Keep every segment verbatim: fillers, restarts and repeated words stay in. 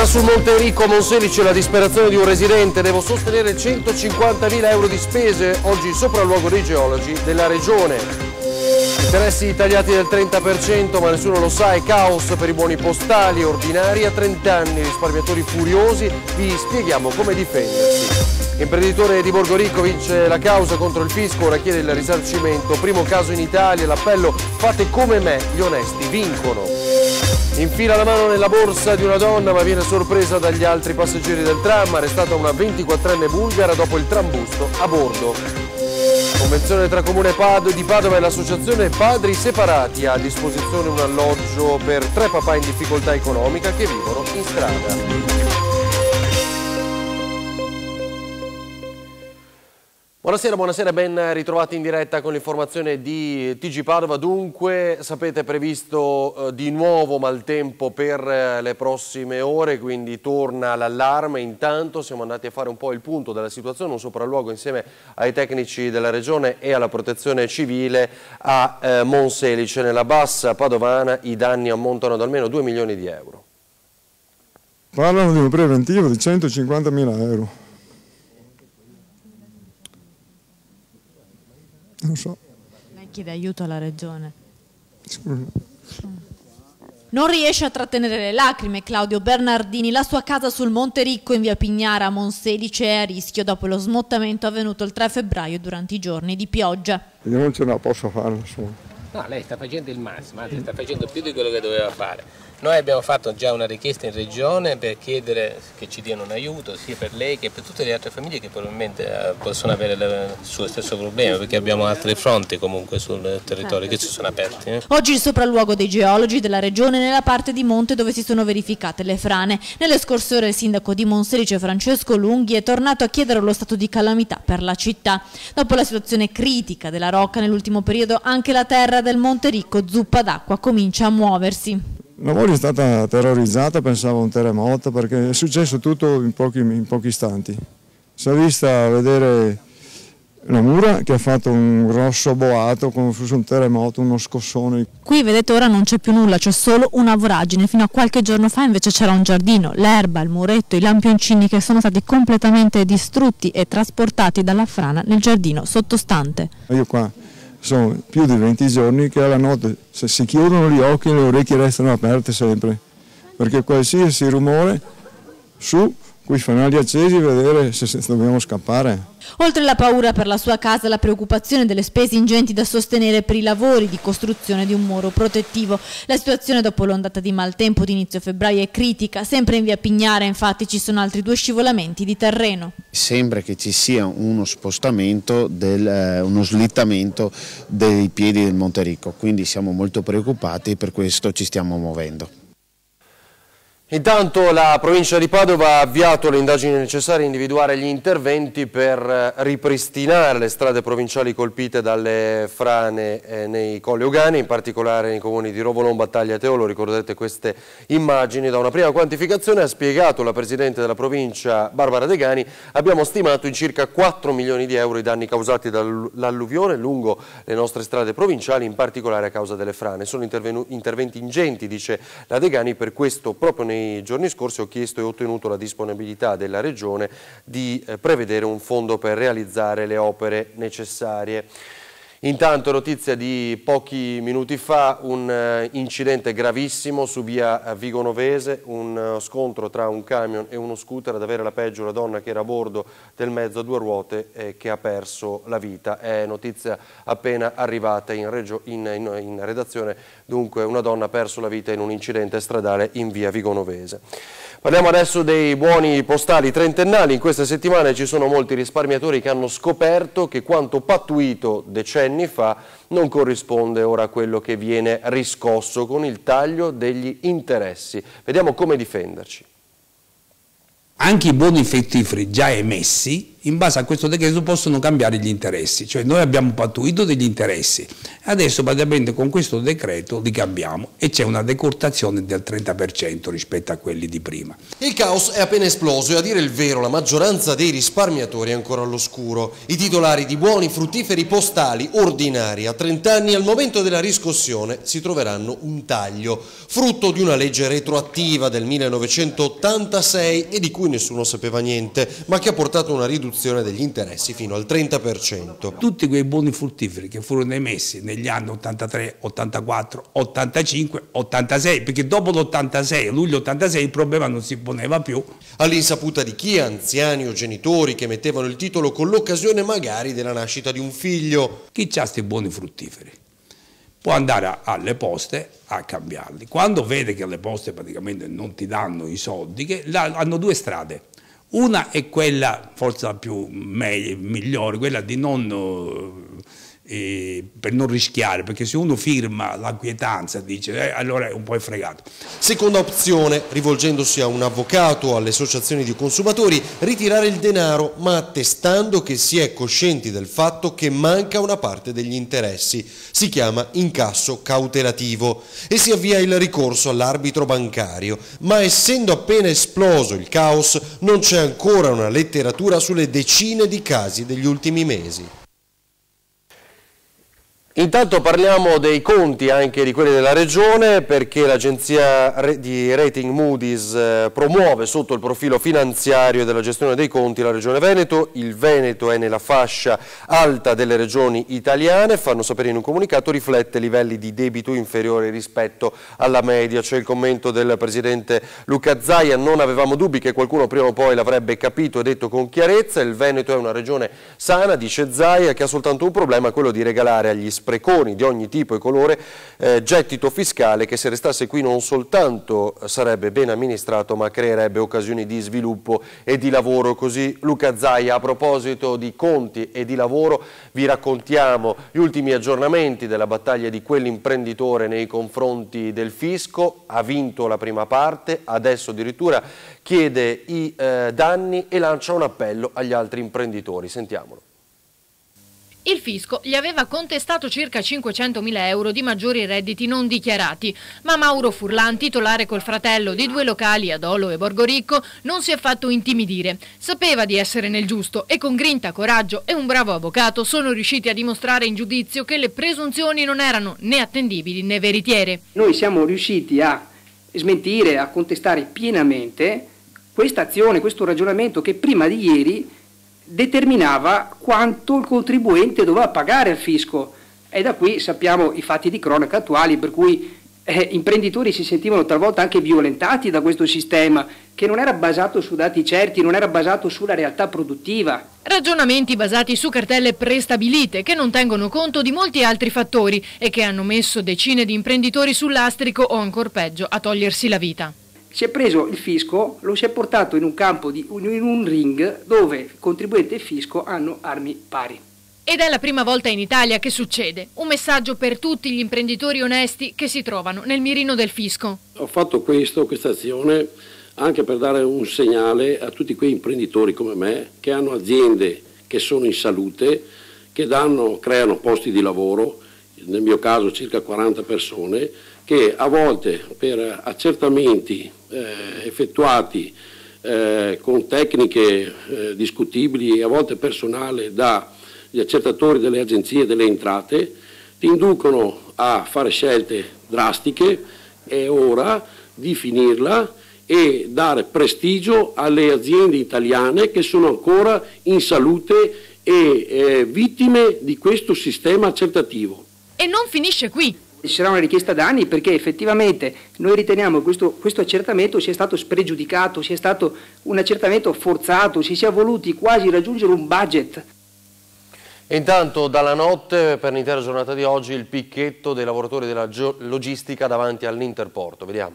sul Monte Enrico a Monselice la disperazione di un residente. Devo sostenere centocinquantamila euro di spese. Oggi sopralluogo dei geologi della regione. Interessi tagliati del trenta per cento, ma nessuno lo sa, è caos per i buoni postali, ordinari a trenta anni, risparmiatori furiosi. Vi spieghiamo come difendersi. Imprenditore di Borgorico vince la causa contro il fisco, ora chiede il risarcimento. Primo caso in Italia, l'appello "fate come me, gli onesti vincono". Infila la mano nella borsa di una donna ma viene sorpresa dagli altri passeggeri del tram, arrestata una ventiquattrenne bulgara dopo il trambusto a bordo. Convenzione tra Comune di Padova e l'associazione Padri Separati, ha a disposizione un alloggio per tre papà in difficoltà economica che vivono in strada. Buonasera, buonasera, ben ritrovati in diretta con l'informazione di T G Padova. Dunque, sapete, è previsto eh, di nuovo maltempo per eh, le prossime ore, quindi torna l'allarme. Intanto siamo andati a fare un po' il punto della situazione, un sopralluogo insieme ai tecnici della Regione e alla Protezione Civile a eh, Monselice. Nella bassa padovana i danni ammontano ad almeno due milioni di euro. Parlano di un preventivo di centocinquantamila euro. Non so. Lei chiede aiuto alla regione. Scusa. Non riesce a trattenere le lacrime Claudio Bernardini. La sua casa sul Monte Ricco in via Pignara a Monselice è a rischio dopo lo smottamento avvenuto il tre febbraio durante i giorni di pioggia. Io non ce la posso fare. Insomma. No, lei sta facendo il massimo, anzi sta facendo più di quello che doveva fare. Noi abbiamo fatto già una richiesta in regione per chiedere che ci diano un aiuto sia per lei che per tutte le altre famiglie che probabilmente possono avere il suo stesso problema, perché abbiamo altri fronti comunque sul territorio che si sono aperti. Eh? Oggi il sopralluogo dei geologi della regione nella parte di monte dove si sono verificate le frane. Nelle scorse ore il sindaco di Monselice Francesco Lunghi è tornato a chiedere lo stato di calamità per la città. Dopo la situazione critica della rocca nell'ultimo periodo anche la terra del Monte Ricco zuppa d'acqua comincia a muoversi. La moglie è stata terrorizzata, pensavo a un terremoto, perché è successo tutto in pochi, in pochi istanti. Si è vista vedere la mura che ha fatto un grosso boato come fosse un terremoto, uno scossone. Qui vedete ora non c'è più nulla, c'è solo una voragine. Fino a qualche giorno fa invece c'era un giardino, l'erba, il muretto, i lampioncini che sono stati completamente distrutti e trasportati dalla frana nel giardino sottostante. Io qua sono più di venti giorni che alla notte, se si chiudono gli occhi, le orecchie restano aperte sempre, perché qualsiasi rumore su, qui fanali accesi, vedere se, se dobbiamo scappare. Oltre alla paura per la sua casa, la preoccupazione delle spese ingenti da sostenere per i lavori di costruzione di un muro protettivo. La situazione dopo l'ondata di maltempo di inizio febbraio è critica. Sempre in via Pignara, infatti, ci sono altri due scivolamenti di terreno. Sembra che ci sia uno spostamento, del, eh, uno slittamento dei piedi del Monte Ricco, quindi siamo molto preoccupati e per questo ci stiamo muovendo. Intanto la provincia di Padova ha avviato le indagini necessarie a individuare gli interventi per ripristinare le strade provinciali colpite dalle frane eh, nei Colli Euganei, in particolare nei comuni di Rovolon, Battaglia e Teolo. Ricordate queste immagini. Da una prima quantificazione, ha spiegato la Presidente della provincia Barbara Degani, abbiamo stimato in circa quattro milioni di euro i danni causati dall'alluvione lungo le nostre strade provinciali, in particolare a causa delle frane. Sono interventi ingenti, dice la Degani, per questo proprio nei Nei giorni scorsi ho chiesto e ottenuto la disponibilità della Regione di eh, prevedere un fondo per realizzare le opere necessarie. Intanto, notizia di pochi minuti fa, un uh, incidente gravissimo su via Vigonovese, un uh, scontro tra un camion e uno scooter, ad avere la peggio la donna che era a bordo del mezzo a due ruote e che ha perso la vita. È notizia appena arrivata in, in, in, in redazione, dunque una donna ha perso la vita in un incidente stradale in via Vigonovese. Parliamo adesso dei buoni postali trentennali. In queste settimane ci sono molti risparmiatori che hanno scoperto che quanto pattuito decenni fa non corrisponde ora a quello che viene riscosso con il taglio degli interessi. Vediamo come difenderci. Anche i buoni fettiferi già emessi in base a questo decreto possono cambiare gli interessi, cioè noi abbiamo pattuito degli interessi, adesso praticamente con questo decreto li cambiamo e c'è una decurtazione del trenta per cento rispetto a quelli di prima. Il caos è appena esploso e a dire il vero la maggioranza dei risparmiatori è ancora all'oscuro. I titolari di buoni fruttiferi postali ordinari a trenta anni al momento della riscossione si troveranno un taglio, frutto di una legge retroattiva del millenovecentottantasei e di cui nessuno sapeva niente, ma che ha portato una riduzione degli interessi fino al trenta per cento. Tutti quei buoni fruttiferi che furono emessi negli anni ottantatré, ottantaquattro, ottantacinque, ottantasei, perché dopo l'ottantasei, luglio ottantasei, il problema non si poneva più. All'insaputa di chi, anziani o genitori che mettevano il titolo con l'occasione magari della nascita di un figlio. Chi ha questi buoni fruttiferi può andare alle poste a cambiarli. Quando vede che le poste praticamente non ti danno i soldi, che hanno due strade. Una è quella, forse la più meglio, migliore, quella di non, eh, per non rischiare, perché se uno firma la quietanza dice eh, allora è un po' è fregato. Seconda opzione, rivolgendosi a un avvocato o alle associazioni di consumatori, ritirare il denaro, ma attestando che si è coscienti del fatto che manca una parte degli interessi. Si chiama incasso cautelativo e si avvia il ricorso all'arbitro bancario, ma essendo appena esploso il caos non c'è ancora una letteratura sulle decine di casi degli ultimi mesi. Intanto parliamo dei conti anche di quelli della Regione, perché l'agenzia di rating Moody's promuove sotto il profilo finanziario della gestione dei conti la Regione Veneto. Il Veneto è nella fascia alta delle regioni italiane, fanno sapere in un comunicato, riflette livelli di debito inferiori rispetto alla media. C'è il commento del presidente Luca Zaia: non avevamo dubbi che qualcuno prima o poi l'avrebbe capito e detto con chiarezza. Il Veneto è una regione sana, dice Zaia, che ha soltanto un problema, quello di regalare agli spreconi di ogni tipo e colore eh, gettito fiscale che, se restasse qui, non soltanto sarebbe ben amministrato ma creerebbe occasioni di sviluppo e di lavoro. Così Luca Zaia. A proposito di conti e di lavoro, vi raccontiamo gli ultimi aggiornamenti della battaglia di quell'imprenditore nei confronti del fisco. Ha vinto la prima parte, adesso addirittura chiede i eh, danni e lancia un appello agli altri imprenditori. Sentiamolo. Il fisco gli aveva contestato circa cinquecentomila euro di maggiori redditi non dichiarati, ma Mauro Furlan, titolare col fratello di due locali ad Olo e Borgoricco, non si è fatto intimidire. Sapeva di essere nel giusto e con grinta, coraggio e un bravo avvocato sono riusciti a dimostrare in giudizio che le presunzioni non erano né attendibili né veritiere. Noi siamo riusciti a smentire, a contestare pienamente questa azione, questo ragionamento che prima di ieri determinava quanto il contribuente doveva pagare al fisco, e da qui sappiamo i fatti di cronaca attuali, per cui eh, imprenditori si sentivano talvolta anche violentati da questo sistema che non era basato su dati certi, non era basato sulla realtà produttiva. Ragionamenti basati su cartelle prestabilite che non tengono conto di molti altri fattori e che hanno messo decine di imprenditori sull'astrico o, ancor peggio, a togliersi la vita. Si è preso il fisco, lo si è portato in un campo, di, in un ring dove contribuente e fisco hanno armi pari. Ed è la prima volta in Italia che succede. Un messaggio per tutti gli imprenditori onesti che si trovano nel mirino del fisco. Ho fatto questo, questa azione anche per dare un segnale a tutti quei imprenditori come me che hanno aziende che sono in salute, che danno, creano posti di lavoro, nel mio caso circa quaranta persone, che a volte per accertamenti eh, effettuati eh, con tecniche eh, discutibili e a volte personale dagli accertatori delle agenzie delle entrate ti inducono a fare scelte drastiche. È ora di finirla e dare prestigio alle aziende italiane che sono ancora in salute e eh, vittime di questo sistema accertativo. E non finisce qui. Ci sarà una richiesta danni perché effettivamente noi riteniamo che questo, questo accertamento sia stato spregiudicato, sia stato un accertamento forzato, si sia voluti quasi raggiungere un budget. Intanto dalla notte per l'intera giornata di oggi il picchetto dei lavoratori della logistica davanti all'Interporto. Vediamo.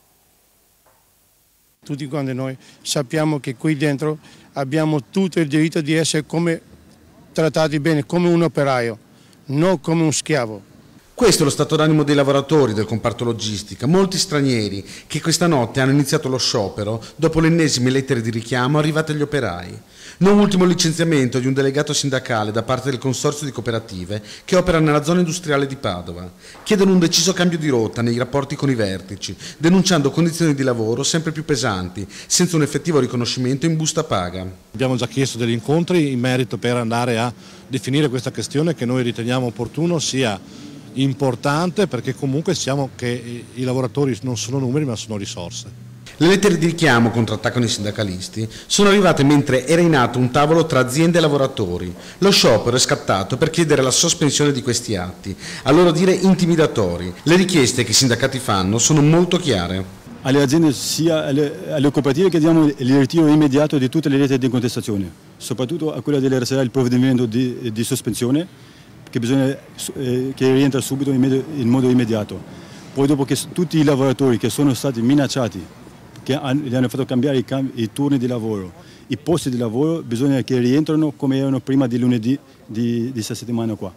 Tutti quanti noi sappiamo che qui dentro abbiamo tutto il diritto di essere come trattati bene, come un operaio, non come un schiavo. Questo è lo stato d'animo dei lavoratori del comparto logistica, molti stranieri che questa notte hanno iniziato lo sciopero dopo le ennesime lettere di richiamo arrivate agli operai. Non ultimo il licenziamento di un delegato sindacale da parte del consorzio di cooperative che opera nella zona industriale di Padova. Chiedono un deciso cambio di rotta nei rapporti con i vertici, denunciando condizioni di lavoro sempre più pesanti, senza un effettivo riconoscimento in busta paga. Abbiamo già chiesto degli incontri in merito per andare a definire questa questione che noi riteniamo opportuno sia importante, perché comunque siamo che i lavoratori non sono numeri ma sono risorse. Le lettere di richiamo contrattaccano i sindacalisti sono arrivate mentre era in atto un tavolo tra aziende e lavoratori. Lo sciopero è scattato per chiedere la sospensione di questi atti, a loro dire intimidatori. Le richieste che i sindacati fanno sono molto chiare. Alle aziende sia alle, alle cooperative chiediamo il ritiro immediato di tutte le lettere di contestazione, soprattutto a quella delle R S A il provvedimento di, di sospensione che, bisogna, eh, che rientra subito in, medio, in modo immediato. Poi dopo che tutti i lavoratori che sono stati minacciati, che gli hanno fatto cambiare i, i turni di lavoro, i posti di lavoro, bisogna che rientrano come erano prima di lunedì di questa settimana qua.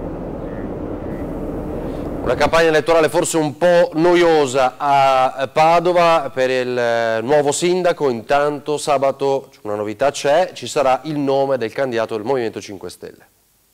Una campagna elettorale forse un po' noiosa a Padova per il nuovo sindaco. Intanto sabato una novità c'è, ci sarà il nome del candidato del Movimento cinque Stelle.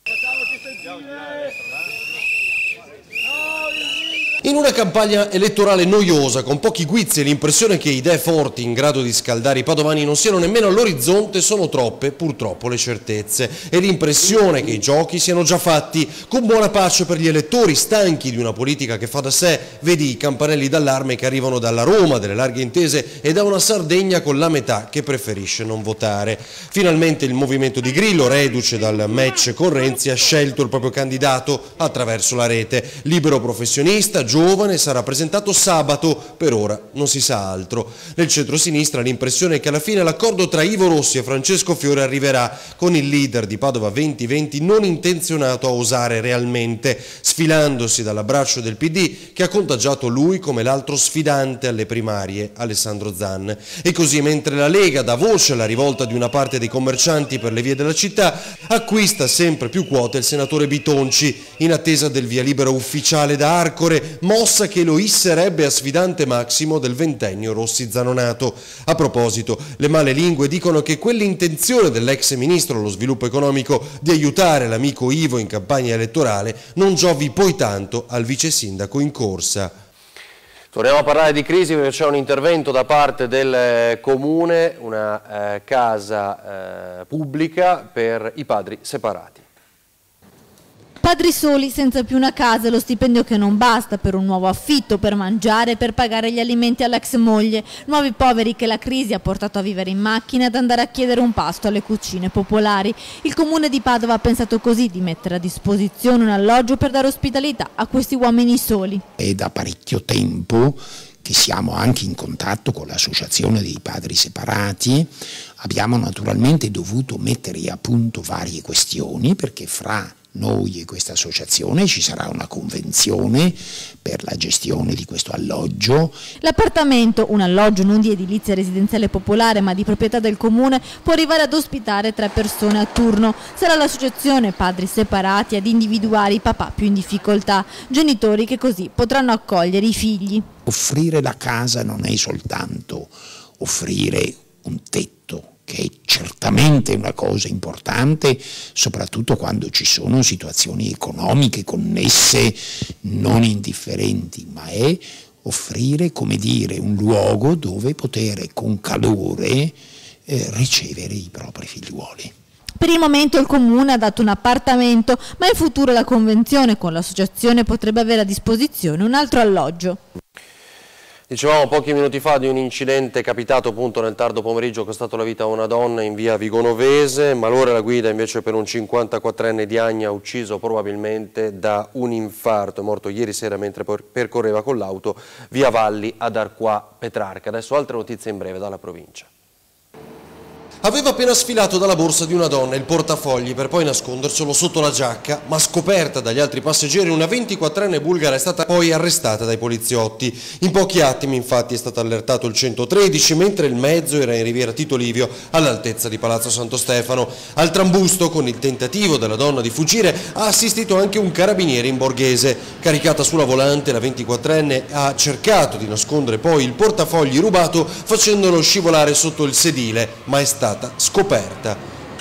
In una campagna elettorale noiosa, con pochi guizzi e l'impressione che idee forti in grado di scaldare i padovani non siano nemmeno all'orizzonte, sono troppe purtroppo le certezze e l'impressione che i giochi siano già fatti, con buona pace per gli elettori stanchi di una politica che fa da sé. Vedi i campanelli d'allarme che arrivano dalla Roma, delle larghe intese e da una Sardegna con la metà che preferisce non votare. Finalmente il movimento di Grillo, reduce dal match con Renzi, ha scelto il proprio candidato attraverso la rete. Libero professionista, giovane, sarà presentato sabato, per ora non si sa altro. Nel centro-sinistra l'impressione è che alla fine l'accordo tra Ivo Rossi e Francesco Fiore arriverà, con il leader di Padova venti venti non intenzionato a osare realmente, sfilandosi dall'abbraccio del P D che ha contagiato lui come l'altro sfidante alle primarie, Alessandro Zan. E così, mentre la Lega dà voce alla rivolta di una parte dei commercianti per le vie della città, acquista sempre più quote il senatore Bitonci, in attesa del via libera ufficiale da Arcore, mossa che lo isserebbe a sfidante massimo del ventennio Rossi-Zanonato. A proposito, le male lingue dicono che quell'intenzione dell'ex ministro allo sviluppo economico di aiutare l'amico Ivo in campagna elettorale non giovi poi tanto al vice sindaco in corsa. Torniamo a parlare di crisi perché c'è un intervento da parte del comune, una eh, casa eh, pubblica per i padri separati. Padri soli, senza più una casa e lo stipendio che non basta per un nuovo affitto, per mangiare e per pagare gli alimenti all'ex moglie. Nuovi poveri che la crisi ha portato a vivere in macchina e ad andare a chiedere un pasto alle cucine popolari. Il comune di Padova ha pensato così di mettere a disposizione un alloggio per dare ospitalità a questi uomini soli. È da parecchio tempo che siamo anche in contatto con l'associazione dei padri separati. Abbiamo naturalmente dovuto mettere a punto varie questioni, perché fra noi e questa associazione ci sarà una convenzione per la gestione di questo alloggio. L'appartamento, un alloggio non di edilizia residenziale popolare ma di proprietà del comune, può arrivare ad ospitare tre persone a turno. Sarà l'associazione Padri Separati ad individuare i papà più in difficoltà, genitori che così potranno accogliere i figli. Offrire la casa non è soltanto offrire un tetto, che è certamente una cosa importante, soprattutto quando ci sono situazioni economiche connesse non indifferenti, ma è offrire, come dire, un luogo dove poter con calore eh, ricevere i propri figliuoli. Per il momento il comune ha dato un appartamento, ma in futuro la convenzione con l'associazione potrebbe avere a disposizione un altro alloggio. Dicevamo pochi minuti fa di un incidente capitato appunto nel tardo pomeriggio, costato la vita a una donna in via Vigonovese. Malore alla guida invece per un cinquantaquattrenne di Agna, ucciso probabilmente da un infarto. È morto ieri sera mentre percorreva con l'auto via Valli ad Arquà Petrarca. Adesso altre notizie in breve dalla provincia. Aveva appena sfilato dalla borsa di una donna il portafogli per poi nasconderselo sotto la giacca, ma scoperta dagli altri passeggeri, una ventiquattrenne bulgara è stata poi arrestata dai poliziotti. In pochi attimi infatti è stato allertato il centotredici, mentre il mezzo era in Riviera Tito Livio all'altezza di Palazzo Santo Stefano. Al trambusto, con il tentativo della donna di fuggire, ha assistito anche un carabiniere in borghese. Caricata sulla volante, la ventiquattrenne ha cercato di nascondere poi il portafogli rubato facendolo scivolare sotto il sedile, ma è stata scoperta.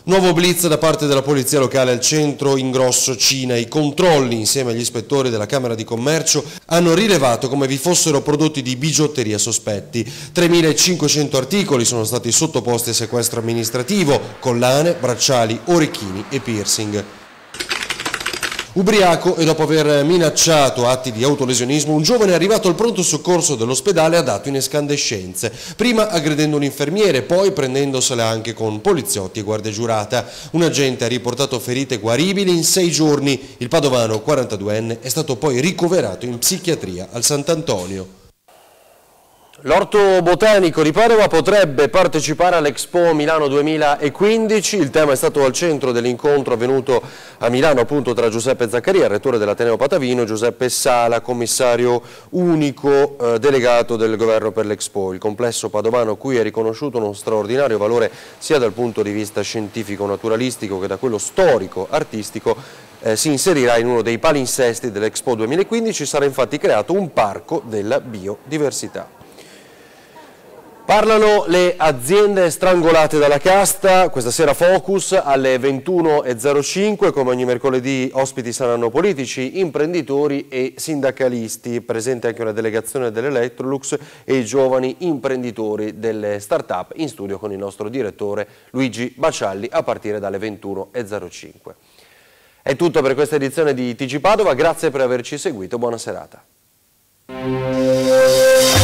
Nuovo blitz da parte della polizia locale al centro Ingrosso Cina. I controlli insieme agli ispettori della Camera di Commercio hanno rilevato come vi fossero prodotti di bigiotteria sospetti. tremilacinquecento articoli sono stati sottoposti a sequestro amministrativo, collane, bracciali, orecchini e piercing. Ubriaco e dopo aver minacciato atti di autolesionismo, un giovane è arrivato al pronto soccorso dell'ospedale e ha dato in escandescenze, prima aggredendo un infermiere, poi prendendosela anche con poliziotti e guardia giurata. Un agente ha riportato ferite guaribili in sei giorni. Il padovano quarantaduenne è stato poi ricoverato in psichiatria al Sant'Antonio. L'Orto Botanico di Padova potrebbe partecipare all'Expo Milano duemilaquindici, il tema è stato al centro dell'incontro avvenuto a Milano appunto tra Giuseppe Zaccaria, rettore dell'Ateneo Patavino, e Giuseppe Sala, commissario unico eh, delegato del governo per l'Expo. Il complesso padovano cui è riconosciuto uno straordinario valore sia dal punto di vista scientifico-naturalistico che da quello storico-artistico eh, si inserirà in uno dei palinsesti dell'Expo duemilaquindici, sarà infatti creato un parco della biodiversità. Parlano le aziende strangolate dalla casta, questa sera Focus alle ventuno e zero cinque, come ogni mercoledì ospiti saranno politici, imprenditori e sindacalisti, presente anche una delegazione dell'Electrolux e i giovani imprenditori delle start-up, in studio con il nostro direttore Luigi Bacialli a partire dalle ventuno e zero cinque. È tutto per questa edizione di T G Padova, grazie per averci seguito, buona serata.